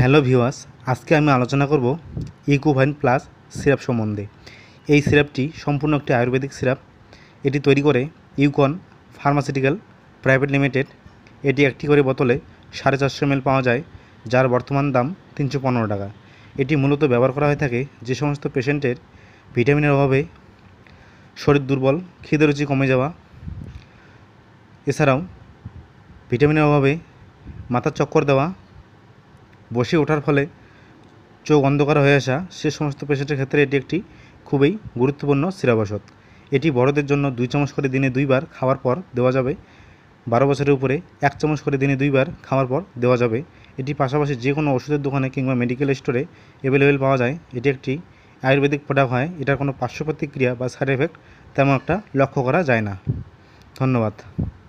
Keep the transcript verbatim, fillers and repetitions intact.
Hello viewers, আজকে আমি আলোচনা করব ইউকোভাইন প্লাস সিরাপ সম্বন্ধে। এই সিরাপটি সম্পূর্ণ একটি আয়ুর্বেদিক সিরাপ। এটি তৈরি করে ইউকন ফার্মাসিউটিক্যাল প্রাইভেট লিমিটেড। এটি একটি করে বোতলে সাড়ে চারশো এম এল পাওয়া যায়, যার বর্তমান দাম তিনশো পনেরো টাকা। এটি মূলত ব্যবহার করা হয়ে থাকে যে সমস্ত পেশেন্টের ভিটামিনের অভাবে শরীর দুর্বল, খিদে রুচি কমে যাওয়া, এছাড়াও ভিটামিনের অভাবে মাথার চক্কর দেওয়া, বসে ওঠার ফলে চোখ অন্ধকার হয়ে আসা, সে সমস্ত পেশেন্টের ক্ষেত্রে এটি একটি খুবই গুরুত্বপূর্ণ সিরাপ ওষুধ। এটি বড়দের জন্য দুই চামচ করে দিনে দুইবার খাওয়ার পর দেওয়া যাবে। বারো বছরের উপরে এক চামচ করে দিনে দুইবার খাওয়ার পর দেওয়া যাবে। এটি পাশাপাশি যে কোনো ওষুধের দোকানে কিংবা মেডিকেল স্টোরে অ্যাভেলেবেল পাওয়া যায়। এটি একটি আয়ুর্বেদিক প্রোডাক্ট হয়। এটার কোনো পার্শ্ব প্রতিক্রিয়া বা সাইড এফেক্ট তেমন একটা লক্ষ্য করা যায় না। ধন্যবাদ।